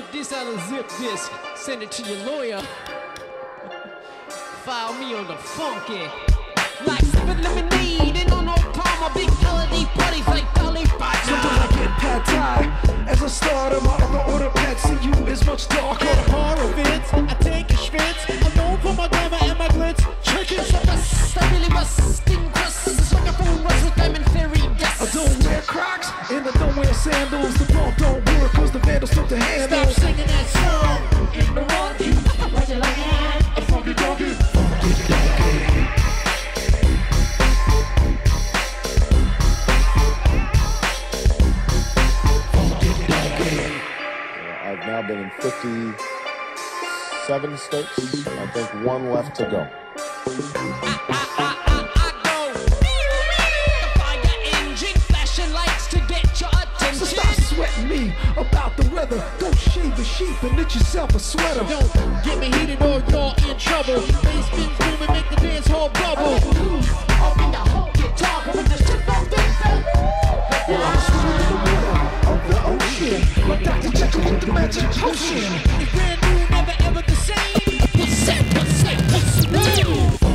Rip this out of zip this, send it to your lawyer. File me on the funky. Like sipping lemonade and on no palm, big holiday parties like Dolly Parton. Sometimes I get pad thai as a starter. My other order pad see you is much darker. At horror events, I take a schwitz. I'm known for my glamour and my glitz. Chicken so bust, I really busting crusts. Like a phone Russell Diamond Fairy dust. I don't wear Crocs and I don't wear sandals. The pump don't work cause the vandals took the handle. Stop singing that song in the monkey. What you looking at? A funky donkey. I've now been in 57 states. I think one left to go. So stop sweating me about the weather. Go shave a sheep and knit yourself a sweater. Don't get me heated or you're in trouble. Bass spins boom and make the dance hall bubble. Up in the whole guitar with the shit on this well, I'm swimming in the water of the ocean, like Dr. Jekyll with the magic potion. It's brand new, never ever the same. What's that? What's that? What's new?